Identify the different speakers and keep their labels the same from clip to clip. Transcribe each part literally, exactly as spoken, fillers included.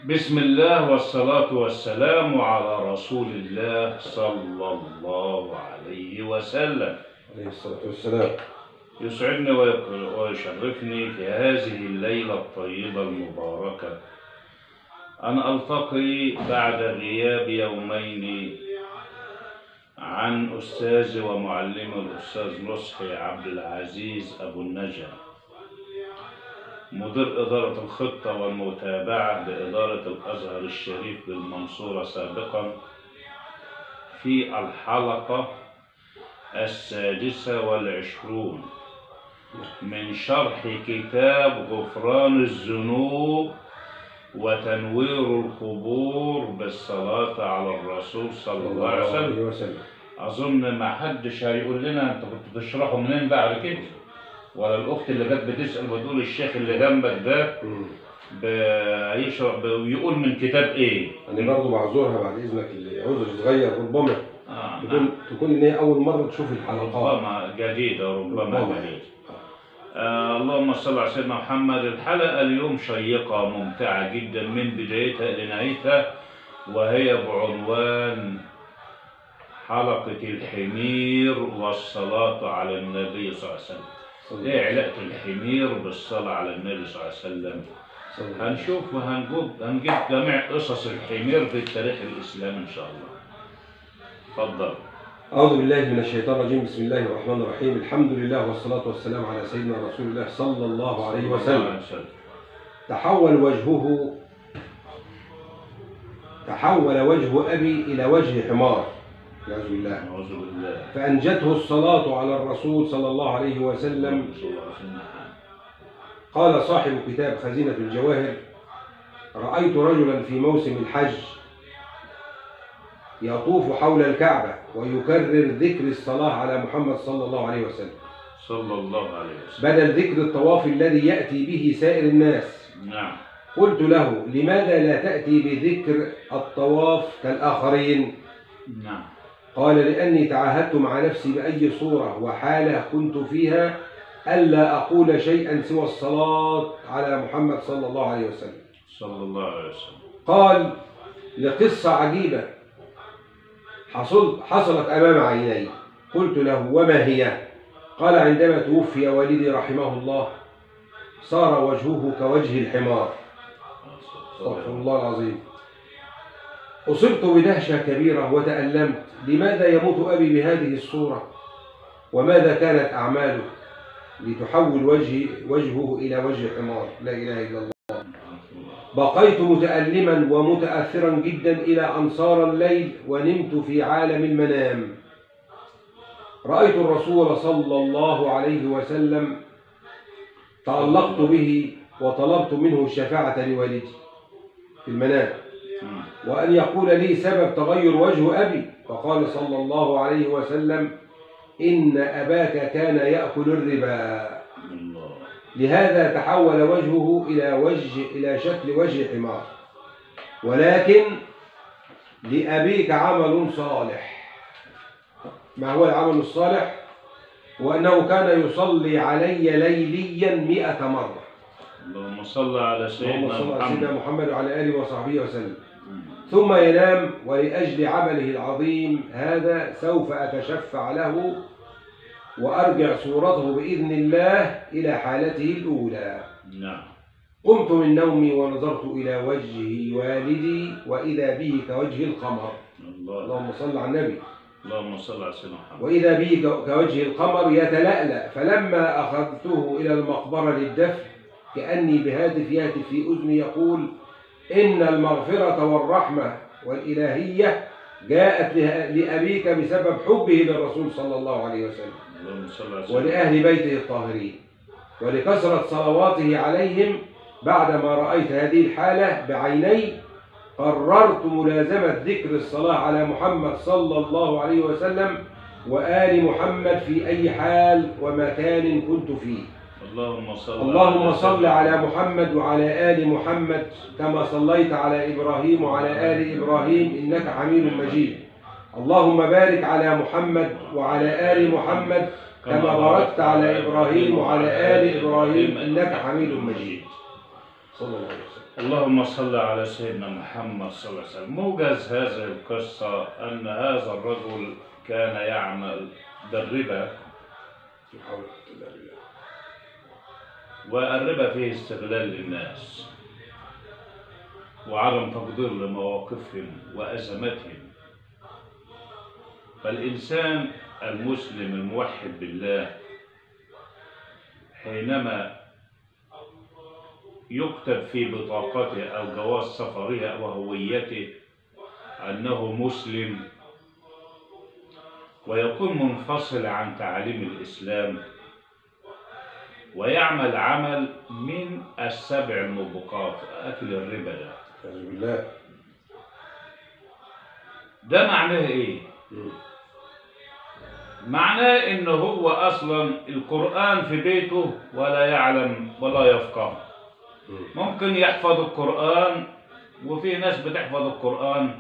Speaker 1: بسم الله والصلاة والسلام على رسول الله صلى الله عليه وسلم
Speaker 2: عليه الصلاة والسلام.
Speaker 1: يسعدني ويشرفني في هذه الليلة الطيبة المباركة أن ألتقي بعد غياب يومين عن أستاذي ومعلمي الأستاذ نصحي عبد العزيز أبو النجا، مدير إدارة الخطة والمتابعة بإدارة الأزهر الشريف بالمنصورة سابقا، في الحلقة السادسة والعشرون من شرح كتاب غفران الذنوب وتنوير القبور بالصلاة على الرسول صلى الله عليه وسلم. أظن ما حدش هيقول لنا أنت كنت بتشرحه منين بعد كده، ولا الأخت اللي كانت بتسأل بتقول الشيخ اللي جنبك ده بيشرح بيقول من كتاب إيه؟
Speaker 2: أنا برضه بعذرها بعد إذنك، اللي عذر صغير ربما
Speaker 1: آه
Speaker 2: تكون
Speaker 1: نعم.
Speaker 2: تكون إن هي أول مرة تشوف الحلقات،
Speaker 1: ربما جديدة ربما,
Speaker 2: ربما.
Speaker 1: جديدة. آه اللهم صل على سيدنا محمد. الحلقة اليوم شيقة ممتعة جدا من بدايتها لنهايتها، وهي بعنوان حلقة الحمير والصلاة على النبي صلى الله عليه وسلم. ايه علاقة الحمير بالصلاة على النبي صلى الله عليه وسلم؟ هنشوف وهنجيب هنجيب جميع قصص الحمير في التاريخ الإسلامي إن شاء الله. اتفضل.
Speaker 2: أعوذ بالله من الشيطان الرجيم. بسم الله الرحمن الرحيم. الحمد لله والصلاة والسلام على سيدنا رسول الله صلى الله عليه وسلم. تحول وجهه تحول وجه أبي إلى وجه حمار، نعوذ بالله.
Speaker 1: أعوذ بالله.
Speaker 2: فأنجته الصلاة على الرسول صلى الله عليه وسلم. قال صاحب كتاب خزينة الجواهر: رأيت رجلا في موسم الحج يطوف حول الكعبة ويكرر ذكر الصلاة على محمد صلى الله عليه وسلم
Speaker 1: صلى الله عليه وسلم
Speaker 2: بدل ذكر الطواف الذي يأتي به سائر الناس.
Speaker 1: نعم.
Speaker 2: قلت له: لماذا لا تأتي بذكر الطواف كالآخرين؟
Speaker 1: نعم.
Speaker 2: قال: لأني تعاهدت مع نفسي بأي صورة وحالة كنت فيها ألا أقول شيئا سوى الصلاة على محمد صلى الله عليه وسلم.
Speaker 1: صلى الله عليه وسلم.
Speaker 2: قال: لقصة عجيبة حصل حصلت أمام عيني. قلت له: وما هي؟ قال: عندما توفي والدي رحمه الله صار وجهه كوجه الحمار. استغفر الله العظيم. أصبت بدهشة كبيرة وتألمت. لماذا يموت أبي بهذه الصورة؟ وماذا كانت أعماله لتحول وجه وجهه إلى وجه حمار؟ لا إله إلا الله. بقيت متألما ومتأثرا جدا إلى أن صار الليل ونمت في عالم المنام. رأيت الرسول صلى الله عليه وسلم، تعلقت به وطلبت منه الشفاعة لوالدي في المنام، وأن يقول لي سبب تغير وجه أبي. فقال صلى الله عليه وسلم: إن أباك كان يأكل الربا، لهذا تحول وجهه إلى وجه إلى شكل وجه حمار، ولكن لأبيك عمل صالح. ما هو العمل الصالح؟ وأنه كان يصلي علي ليليا مئة مرة.
Speaker 1: اللهم صل على سيدنا محمد,
Speaker 2: سيدنا محمد وعلى آله وصحبه وسلم. ثم ينام، ولأجل عمله العظيم هذا سوف أتشفع له وأرجع صورته بإذن الله إلى حالته الأولى.
Speaker 1: نعم.
Speaker 2: قمت من نومي ونظرت إلى وجه والدي وإذا به كوجه القمر.
Speaker 1: الله.
Speaker 2: اللهم صل على النبي.
Speaker 1: اللهم صل على سيدنا محمد.
Speaker 2: وإذا به كوجه القمر يتلألأ. فلما أخذته إلى المقبرة للدفن كأني بهاتف يهتف في أذني يقول: إن المغفرة والرحمة والإلهية جاءت لأبيك بسبب حبه للرسول صلى الله عليه وسلم ولأهل بيته الطاهرين ولكثرة صلواته عليهم. بعدما رأيت هذه الحالة بعيني قررت ملازمة ذكر الصلاة على محمد صلى الله عليه وسلم وآل محمد في أي حال ومكان كنت فيه.
Speaker 1: اللهم صل,
Speaker 2: اللهم صل على محمد وعلى آل محمد كما صليت على إبراهيم وعلى آل إبراهيم إنك حميد مجيد. اللهم بارك على محمد وعلى آل محمد كما باركت على إبراهيم وعلى آل إبراهيم إنك حميد مجيد. صلى الله عليه وسلم.
Speaker 1: اللهم صل على سيدنا محمد صلى الله عليه وسلم. موجز هذه القصة أن هذا الرجل كان يعمل بالربا، والربا فيه استغلال للناس وعدم تقدير لمواقفهم وأزماتهم. فالإنسان المسلم الموحد بالله حينما يكتب في بطاقته أو جواز سفره أو هويته أنه مسلم ويكون منفصل عن تعاليم الإسلام ويعمل عمل من السبع الموبقات، أكل الربا ده،
Speaker 2: أعوذ بالله.
Speaker 1: ده معناه إيه؟ معناه إن هو أصلا القرآن في بيته ولا يعلم ولا يفقه. ممكن يحفظ القرآن، وفي ناس بتحفظ القرآن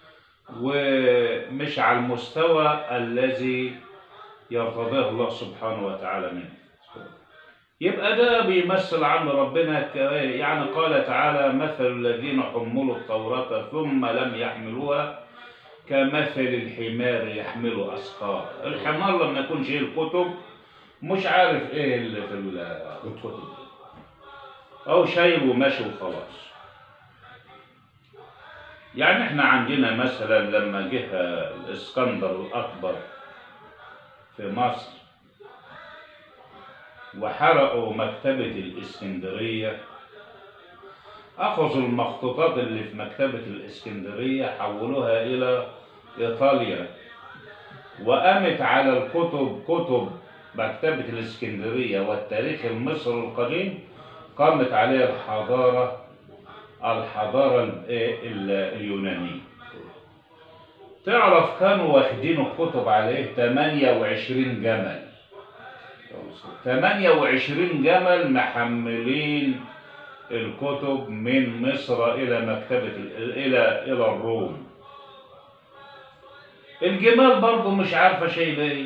Speaker 1: ومش على المستوى الذي يرتضيه الله سبحانه وتعالى منه. يبقى ده بيمثل عن ربنا، يعني قال تعالى: مثل الذين حملوا التوراة ثم لم يحملوها كمثل الحمار يحمل أسفار. الحمار لما يكون شايل الكتب مش عارف ايه اللي في الكتب، او شايل وماشي وخلاص. يعني احنا عندنا مثلا لما جه الاسكندر الاكبر في مصر وحرقوا مكتبة الاسكندرية، اخذوا المخطوطات اللي في مكتبة الاسكندرية حولوها الى ايطاليا، وقامت على الكتب كتب مكتبة الاسكندرية والتاريخ المصري القديم، قامت عليها الحضارة الحضارة اليونانية. تعرف كانوا واخدين الكتب عليه ثمانية وعشرين جمل، ثمانية وعشرين جمل محملين الكتب من مصر إلى مكتبة إلى إلى الروم. الجمال برضه مش عارفة شايلة إيه.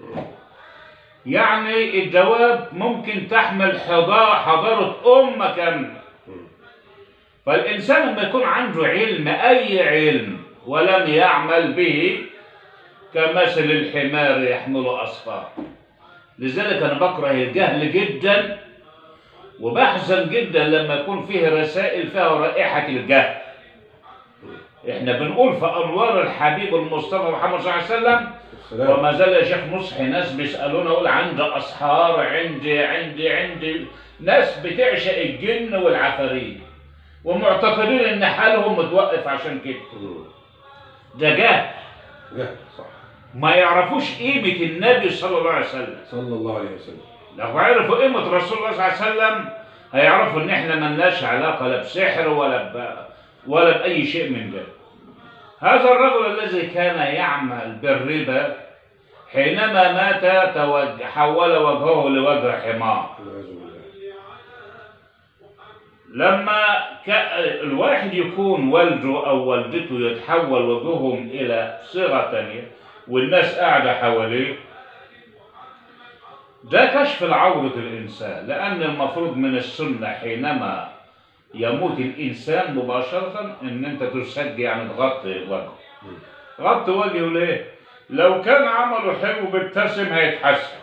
Speaker 1: يعني الجواب ممكن تحمل حضارة أمة كاملة. فالإنسان لما يكون عنده علم، أي علم، ولم يعمل به كمثل الحمار يحمل أسفار. لذلك أنا بكره الجهل جدا، وبحزن جدا لما يكون فيه رسائل فيها رائحة الجهل. احنا بنقول في أنوار الحبيب المصطفى محمد صلى الله عليه وسلم، وما زال يا شيخ نصحي ناس بيسألونا، يقول عندي أسحار، عندي عندي عندي ناس بتعشق الجن والعفاريت ومعتقدين إن حالهم متوقف عشان كده. ده جهل.
Speaker 2: جهل صح.
Speaker 1: ما يعرفوش قيمة النبي صلى الله عليه وسلم.
Speaker 2: صلى الله عليه وسلم.
Speaker 1: لو عرفوا قيمة رسول الله صلى الله عليه وسلم هيعرفوا إن إحنا ملناش علاقة لا بسحر ولا ب... ولا بأي شيء من ده. هذا الرجل الذي كان يعمل بالربا حينما مات توجه حول وجهه لوجه حمار. لما الواحد يكون والده أو والدته يتحول وجههم إلى صيغة تانية والناس قاعدة حواليه، ده كشف العورة الإنسان. لأن المفروض من السنة حينما يموت الإنسان مباشرة إن أنت تسجي، يعني تغطي وجهه. غطي وجهه ليه؟ لو كان عمله حلو بيبتسم هيتحسد،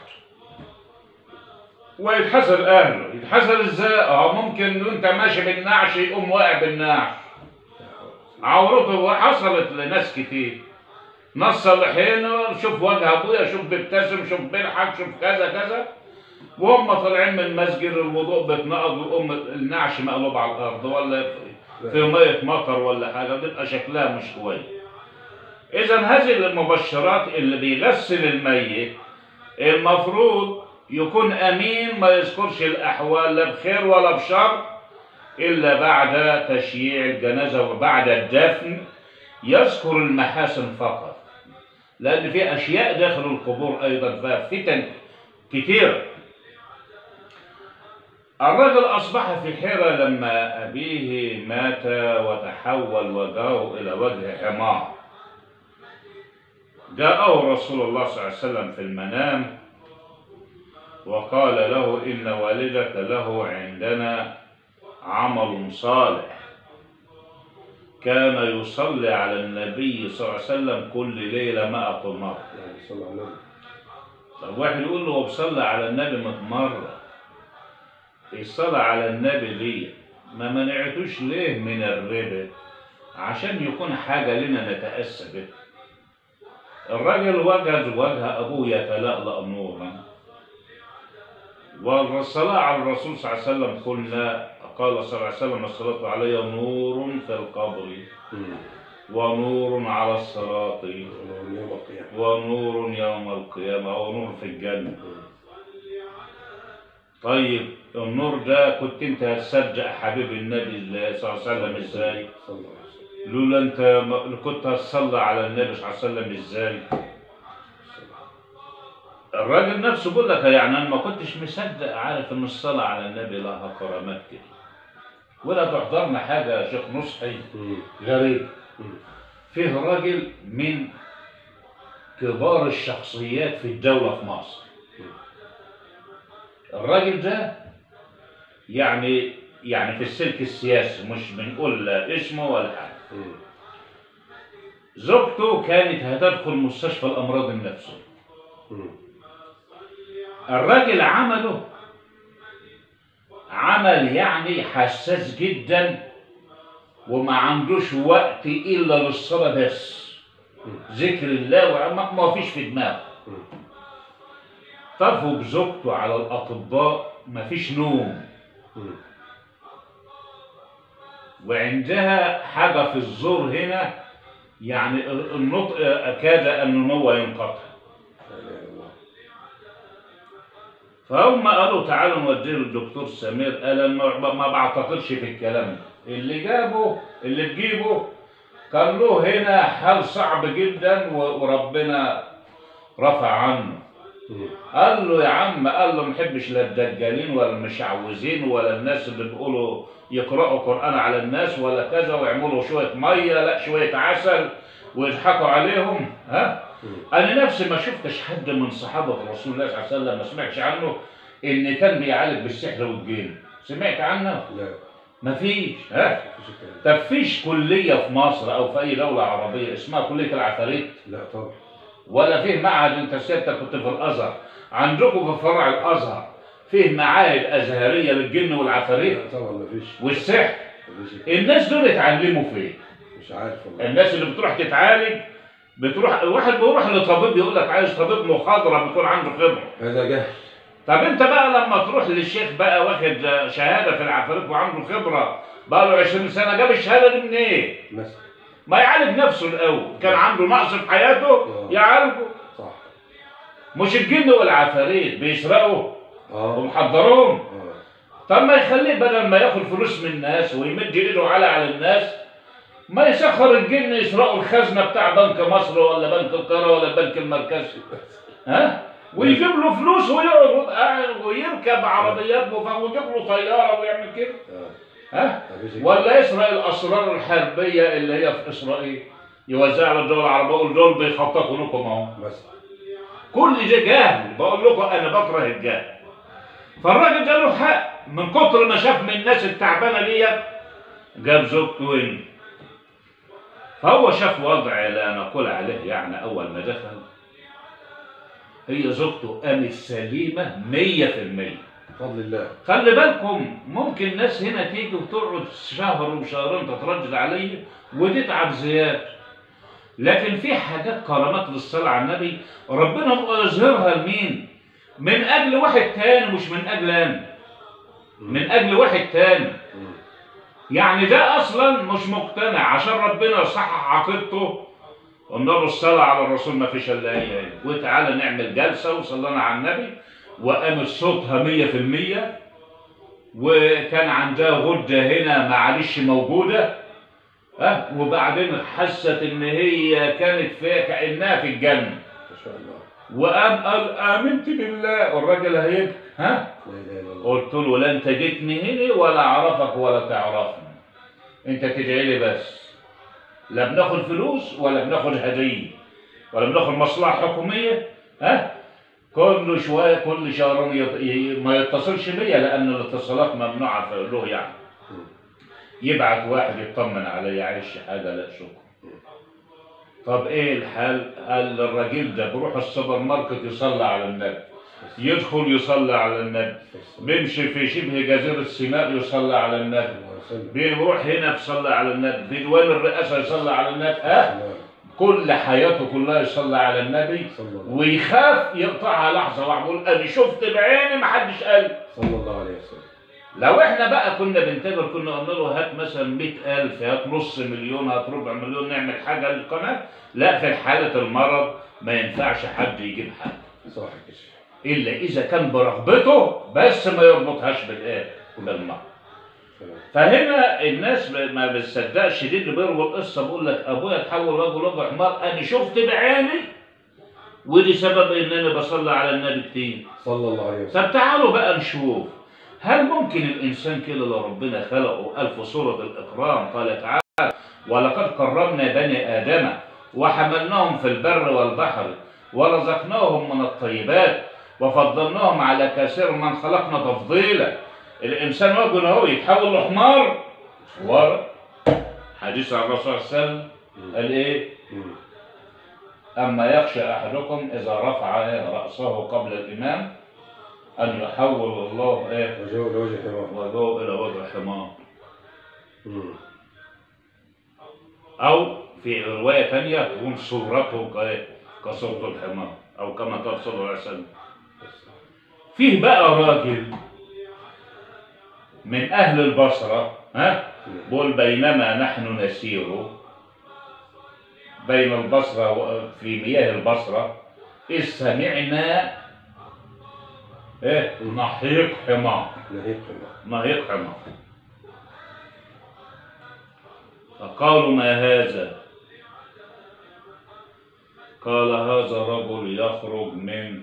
Speaker 1: ويتحسد أهله. يتحسد إزاي؟ أه ممكن وأنت ماشي بالنعش يقوم واقع بالنعش. عورته حصلت لناس كتير، ناس صالحين، شوف وجه أبويا، شوف بيبتسم، شوف بيضحك، شوف كذا كذا، وهم طالعين من المسجد الوضوء بتنقض ويقوم النعش مقلوب على الارض ولا في ميه مطر ولا حاجه، بيبقى شكلها مش كويس. اذا هذه المبشرات اللي بيغسل الميت المفروض يكون امين، ما يذكرش الاحوال لا بخير ولا بشر الا بعد تشييع الجنازه وبعد الدفن يذكر المحاسن فقط، لان في اشياء داخل القبور ايضا فيها فتن كتير. الرجل أصبح في حيرة لما أبيه مات وتحول وجهه إلى وجه حمار. جاءه رسول الله صلى الله عليه وسلم في المنام وقال له: إن والدك له عندنا عمل صالح، كان يصلي على النبي صلى الله عليه وسلم كل ليلة مائة مرة.
Speaker 2: يعني صلى على النبي.
Speaker 1: طب واحد يقول له هو بيصلي على النبي مائة مرة، الصلاة على النبي دي ما منعتوش ليه من الربا؟ عشان يكون حاجة لنا نتأسى بها. الراجل وجد وجه أبوه يتلألأ نورا، والصلاة على الرسول صلى الله عليه وسلم قلنا قال صلى الله عليه وسلم الصلاة علي نور في القبر ونور على الصراط ونور يوم القيامة ونور في الجنة. طيب النور ده كنت انت هتصدق حبيب النبي صلى الله عليه وسلم ازاي؟ لولا انت كنت هتصلي على النبي صلى الله عليه وسلم ازاي؟ الراجل نفسه بيقول لك يعني انا ما كنتش مصدق عارف ان الصلاه على النبي لها كرامات كده. ولا تحضرنا حاجه يا شيخ نصحي غريب. فيه راجل من كبار الشخصيات في الدوله في مصر. الراجل ده يعني يعني في السلك السياسي، مش بنقول اسمه ولا حاجه. زوجته كانت هتدخل مستشفى الامراض النفسيه. الراجل عمله عمل يعني حساس جدا، وما عندوش وقت الا للصلاه بس، ذكر الله وما فيش في دماغه. طفوا بزوجته على الاطباء ما فيش نوم، وعندها حاجه في الزور هنا يعني النطق كاد ان هو ينقطع. فهم قالوا تعالوا نوديه للدكتور سمير. قال انا ما بعتقدش في الكلام ده، اللي جابه اللي تجيبه كان له هنا حال صعب جدا وربنا رفع عنه. قال له يا عم، قال له ما بحبش لا الدجالين ولا المشعوذين ولا الناس اللي بيقولوا يقرأوا قرآن على الناس ولا كذا ويعملوا شوية مية لا شوية عسل ويضحكوا عليهم. ها؟ أنا نفسي ما شفتش حد من صحابة رسول الله صلى الله عليه وسلم ما سمعتش عنه إن كان بيعالج بالسحر والجن. سمعت عنه؟
Speaker 2: لا.
Speaker 1: مفيش. ها؟ طب فيش كلية في مصر أو في أي دولة عربية اسمها كلية العفاريت؟
Speaker 2: لا طبعا.
Speaker 1: ولا فيه معهد؟ أنت سيادتك كنت في الأزهر، عندكم في فرع الأزهر فيه معاهد أزهرية للجن والعفاريت؟
Speaker 2: لا طبعا مفيش.
Speaker 1: والسحر؟ الناس دول اتعلموا فين؟
Speaker 2: مش عارف والله.
Speaker 1: الناس اللي بتروح تتعالج بتروح، واحد بيروح لطبيب يقول لك عايز طبيب مخضرم بيكون عنده خبره.
Speaker 2: هذا جهل.
Speaker 1: طب انت بقى لما تروح للشيخ بقى واخد شهاده في العفاريت وعنده خبره بقى له عشرين سنه، جاب الشهاده دي منين؟ إيه؟
Speaker 2: مثلا
Speaker 1: ما يعالج نفسه الاول، كان عنده نقص في حياته يعالجه.
Speaker 2: صح.
Speaker 1: مش الجن والعفاريت بيسرقوا
Speaker 2: اه
Speaker 1: ومحضرهم؟
Speaker 2: اه.
Speaker 1: طب ما يخليه بدل ما ياخد فلوس من الناس ويمد ايده على على الناس، ما يسخر الجن يسرقوا الخزنه بتاع بنك مصر ولا بنك القاهره ولا البنك المركزي. ها؟ ويجيب له فلوس ويقعد قاعد ويركب عربيات ويجيب له طياره ويعمل كده. ها؟ ولا يسرق الاسرار الحربيه اللي هي في اسرائيل يوزعها على الدول العربيه ويقول دول بيخططوا لكم اهو. كل ده جهل. بقول لكم انا بكره الجهل. فالراجل ده له حق، من كتر ما شاف من الناس التعبانه ديت جاب زوجته هنا. فهو شاف وضع لا نقول عليه يعني اول ما دخل هي زوجته قامت سليمه مية في المية
Speaker 2: بفضل الله.
Speaker 1: خلي بالكم ممكن ناس هنا تيجي وتقعد شهر وشهرين تتردد عليه وتتعب زياده، لكن في حاجات كرامات للصلاه على النبي ربنا يظهرها لمين؟ من اجل واحد تاني، مش من اجل انا، من اجل واحد تاني. يعني ده اصلا مش مقتنع عشان ربنا يصحح عقيدته. قلنا له الصلاه على الرسول ما فيش الا هي، وتعالى نعمل جلسه وصلينا على النبي وقامت صوتها مية في المية، وكان عندها غده هنا معلش موجوده. ها؟ وبعدين حست ان هي كانت في كانها في الجنه
Speaker 2: ما شاء الله.
Speaker 1: وقام قال امنت بالله. والراجل هيبكي. ها؟ قلت له لا انت جيتني هنا ولا اعرفك ولا تعرفني، انت تدعي لي بس، لا بناخد فلوس ولا بناخد هديه ولا بناخد مصلحه حكوميه. ها؟ كل شويه كل شهر ما يتصلش بيا لان الاتصالات ممنوعه له يعني. يبعت واحد يطمن علي عايش حاجة، لا شكرا. طب ايه الحل؟ قال الراجل ده بيروح السوبر ماركت يصلي على النبي، يدخل يصلي على النبي، بيمشي في شبه جزيرة سيناء يصلي على النبي، بيروح هنا يصلي على النبي، في ديوان الرئاسة يصلي على النبي، ها؟ كل حياته كلها يصلي على النبي، ويخاف يقطعها لحظة واحدة يقول أنا شفت بعيني ما حدش قال.
Speaker 2: صلى الله عليه وسلم.
Speaker 1: لو احنا بقى كنا بنتاجر كنا قلنا له هات مثلا مئة ألف، هات نص مليون، هات ربع مليون، نعمل حاجة للقناة. لا، في حالة المرض ما ينفعش حد يجيب حاجة.
Speaker 2: صح كده.
Speaker 1: إلا إذا كان برغبته، بس ما يربطهاش بالإيه؟ بالمرض. فهنا الناس ما بتصدقش دي اللي بيروي القصة، بيقول لك أبويا اتحول رجل وجه حمار، أنا شفت بعيني، ودي سبب إن أنا بصلي على النبي كتير.
Speaker 2: صلى الله عليه وسلم.
Speaker 1: طب تعالوا بقى نشوف، هل ممكن الإنسان كده لو ربنا خلقه ألف صورة الإكرام؟ قال تعالى ولقد كرمنا بني آدم وحملناهم في البر والبحر ورزقناهم من الطيبات وفضلناهم على كثير من خلقنا تفضيلا. الإنسان وجهه هو يتحول لحمار؟ ورا حديث عن الرسول صلى الله عليه وسلم قال إيه؟ أما يخشى أحدكم إذا رفع رأسه قبل الإمام أن يحول الله إيه؟
Speaker 2: وجهه إلى وجه حمار.
Speaker 1: وجهه إلى وجه حمار. أو في رواية ثانية تكون صورته كصورة الحمار، أو كما قال صلى الله عليه وسلم. فيه بقى راجل من أهل البصرة، ها؟ بقول بينما نحن نسير بين البصرة في مياه البصرة إذ سمعنا إيه؟ نحيق حمار.
Speaker 2: نحيق حمار.
Speaker 1: نحيق حمار. فقالوا ما هذا؟ قال هذا رجل يخرج من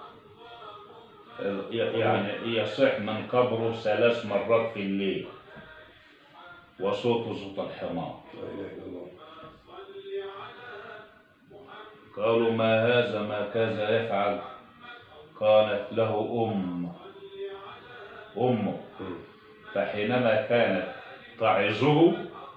Speaker 1: يعني يصح من قبره ثلاث مرات في الليل وصوته صوت الحمار.
Speaker 2: لا إله إلا الله.
Speaker 1: قالوا ما هذا ما كذا يفعل؟ قالت له أم أمه، فحينما كانت تعظه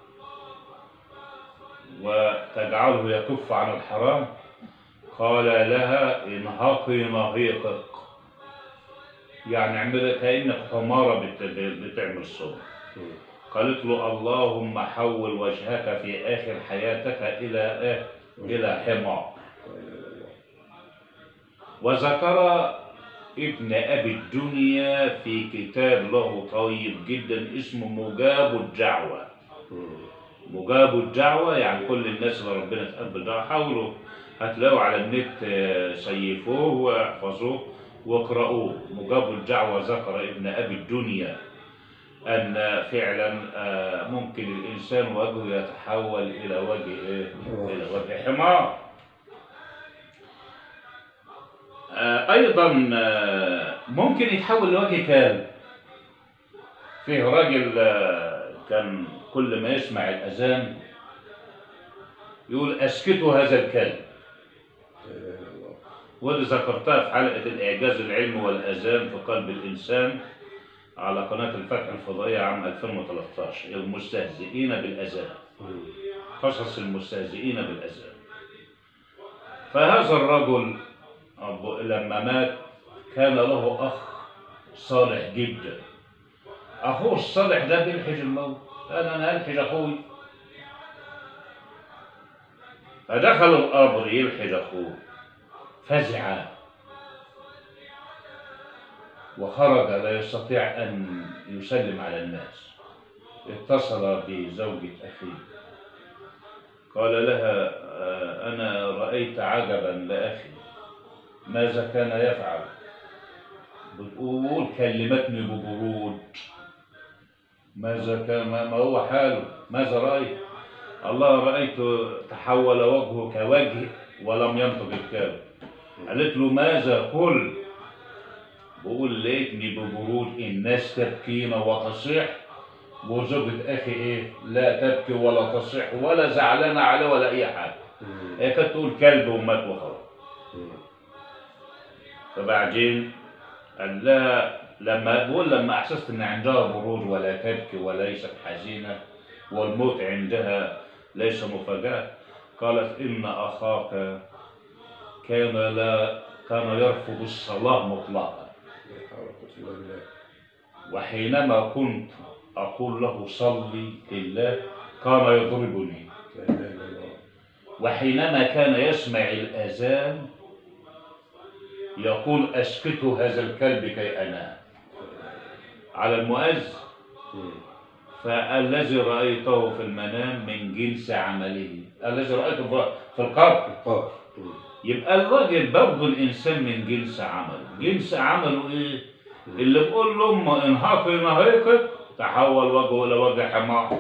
Speaker 1: وتجعله يكف عن الحرام قال لها انهقي نهيقك، يعني اعملي كأنك حمارة بتعمل صوت. قالت له اللهم حول وجهك في آخر حياتك إلى إيه؟ إلى حمار. وذكر ابن أبي الدنيا في كتاب له طيب جدا اسمه مجاب الدعوة. مجاب الدعوة يعني كل الناس اللي ربنا تقبل دعوة، حاولوا هتلاقوا على النت، سيفوه واحفظوه واقرأوه. مجاب الدعوة ذكر ابن أبي الدنيا أن فعلا ممكن الإنسان وجهه يتحول إلى وجه إيه؟ إلى وجه حمار. أيضا ممكن يتحول لوجه كلب. فيه راجل كان كل ما يسمع الأذان يقول أسكتوا هذا الكلب، ودي ذكرتها في حلقة الإعجاز العلمي والأذان في قلب الإنسان على قناة الفتح الفضائية عام ألفين وثلاثة عشر، المستهزئين بالأذان، قصص المستهزئين بالأذان. فهذا الرجل لما مات كان له أخ صالح جدا. أخوه الصالح ده بيلحج الموت، قال أنا هلحج أخوي. فدخل القبر يلحج أخوه، فزع وخرج لا يستطيع أن يسلم على الناس. اتصل بزوجة أخيه قال لها أنا رأيت عجبا لأخي، ماذا كان يفعل؟ بتقول كلمتني ببرود. ماذا كان، ما هو حاله؟ ماذا رأيت؟ الله رأيت تحول وجهه كوجه ولم ينطق الكلام. قالت له ماذا قل؟ بقول ليتني ببرود الناس تبكين وتصيح، وزوجة أخي إيه؟ لا تبكي ولا تصيح ولا زعلانة عليه ولا أي حاجة. هي كانت تقول كلب ومات وخلاص. فبعدين قال لها لما بقول لما احسست ان عندها بروج ولا تبكي وليست حزينه والموت عندها ليس مفاجاه، قالت ان اخاك كان لا كان يرفض الصلاه مطلقا، وحينما كنت اقول له صلي لله كان يضربني، وحينما كان يسمع الاذان يقول اسكتوا هذا الكلب كي انام على المؤذن. فالذي رأيته في المنام من جنس عمله، الذي رأيته في القبر. يبقى الراجل برضه الإنسان من جنس عمله. جنس عمله إيه؟ اللي بيقول له أم انهقي نهيقك تحول وجهه إلى وجه حمار،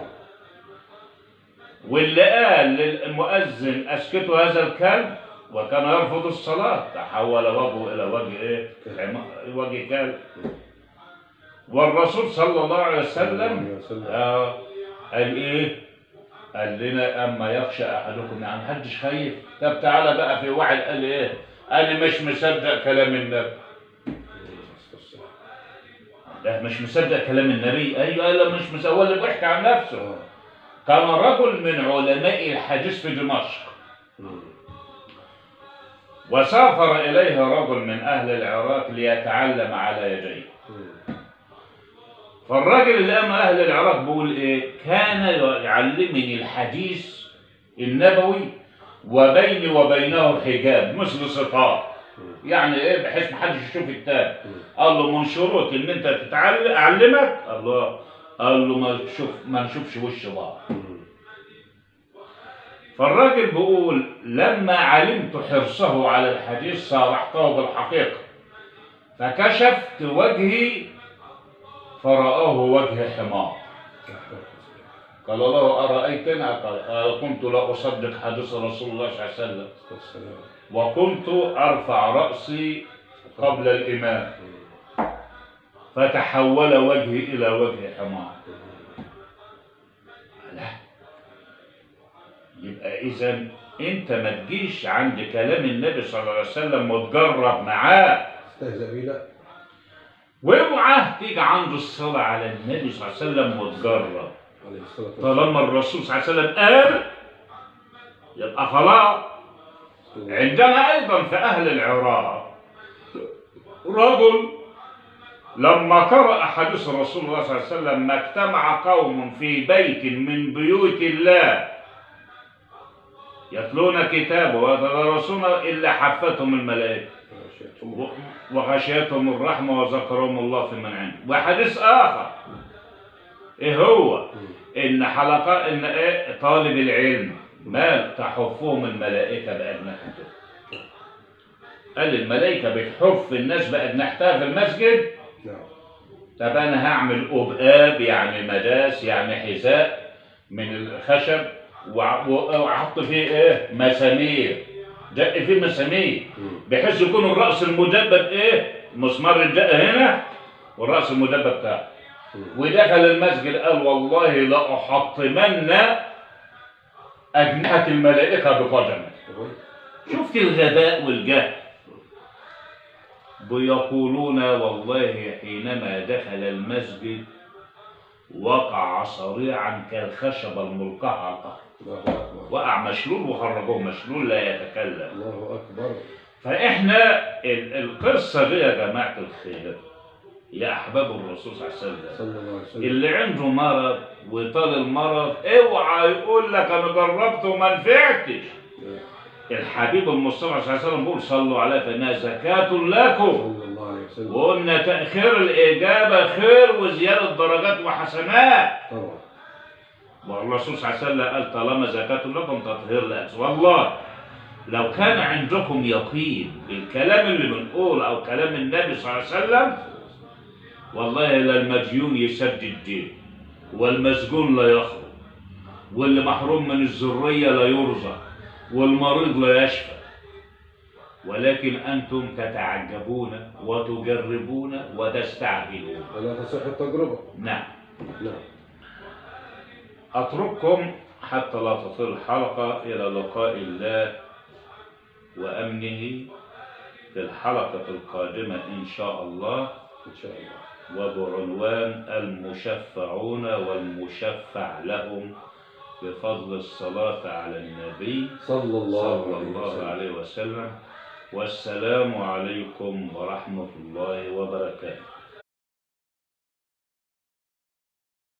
Speaker 1: واللي قال للمؤذن أسكتوا هذا الكلب وكان يرفض الصلاة تحول وجهه إلى وجه إيه؟ وجه كلب. والرسول صلى الله عليه وسلم آه قال ايه؟ قال لنا اما يخشى احدكم، يعني محدش خايف. طب تعالى بقى في واحد قال ايه؟ قال مش مصدق كلام النبي. لا مش مصدق كلام النبي، ايوه قال مش مصدق، هو اللي بيحكي عن نفسه. كان رجل من علماء الحديث في دمشق، وسافر اليه رجل من اهل العراق ليتعلم على يديه. فالراجل اللي قام اهل العراق بيقول ايه؟ كان يعلمني الحديث النبوي وبيني وبينه حجاب مثل ستار، يعني ايه بحيث محدش يشوف التاني. قال له من شروط ان انت تتعلم اعلمك الله، قال له ما تشوف ما نشوفش وش بعض. فالراجل بيقول لما علمت حرصه على الحديث صارحته بالحقيقه، فكشفت وجهي فرآه وجه حمار. قال له أرأيتنا؟ قال كنت لا أصدق حديث رسول الله صلى الله عليه وسلم، وكنت أرفع رأسي قبل الإمام فتحول وجهي إلى وجه حمار. لا يبقى إذا أنت ما تجيش عند كلام النبي صلى الله عليه وسلم وتجرب معاه،
Speaker 2: استهزأ بيه لا،
Speaker 1: واوعى تيجي عند الصلاة على النبي صلى الله عليه وسلم وتجرب. طالما الرسول صلى الله عليه وسلم قال يبقى خلاص. عندنا أيضا في أهل العراق رجل لما قرأ حديث رسول الله صلى الله عليه وسلم ما اجتمع قوم في بيت من بيوت الله يتلون كتابه ويتدارسون إلا حفتهم الملائكة وغشيتهم الرحمة وذكرهم الله في من عنده. وحديث آخر إيه هو؟ إن حلقة إن إيه طالب العلم ما تحفهم الملائكة بأجنحتهم. قال الملائكة بتحف الناس بأجنحتها في المسجد. طب أنا هعمل أبقاب يعني مداس يعني حذاء من الخشب وأحط فيه إيه؟ مسامير، دق فيه مسامير بحيث يكون الرأس المدبب إيه؟ مسمار الدق هنا والرأس المدبب بتاعه. ودخل المسجد قال والله لأحطمن أجنحة الملائكة بقدمه. شفت الغباء والجهل. بيقولون والله حينما دخل المسجد وقع صريعا كالخشبة الملقاة على الأرض، وقع مشلول وخرجوه مشلول لا يتكلم.
Speaker 2: الله أكبر.
Speaker 1: فإحنا القصة دي يا جماعة الخير يا أحباب الرسول صلى الله عليه وسلم اللي عنده مرض وطال المرض اوعى يقول لك أنا جربت وما نفعتش. الحبيب المصطفى صلى الله عليه وسلم بيقول صلوا عليه فإنها زكاة لكم، وقلنا تأخير الإجابة خير وزيادة درجات وحسنات.
Speaker 2: طبعا.
Speaker 1: والرسول صلى الله عليه وسلم قال طالما زكاة لكم تطهير لأس. والله لو كان عندكم يقين بالكلام اللي بنقول أو كلام النبي صلى الله عليه وسلم والله لا المديون يسدد الدين والمسجون لا يخرج واللي محروم من الذرية لا يرزق والمريض لا يشفى. ولكن أنتم تتعجبون وتجربون وتستعجلون
Speaker 2: ولا تصح التجربة.
Speaker 1: نعم.
Speaker 2: نعم.
Speaker 1: أترككم حتى لا تطيل الحلقة إلى لقاء الله وأمنه في الحلقة القادمة إن شاء الله.
Speaker 2: إن شاء الله.
Speaker 1: وبعنوان المشفعون والمشفع لهم بفضل الصلاة على النبي
Speaker 2: صلى الله,
Speaker 1: صلى الله عليه وسلم. والسلام عليكم ورحمة الله وبركاته.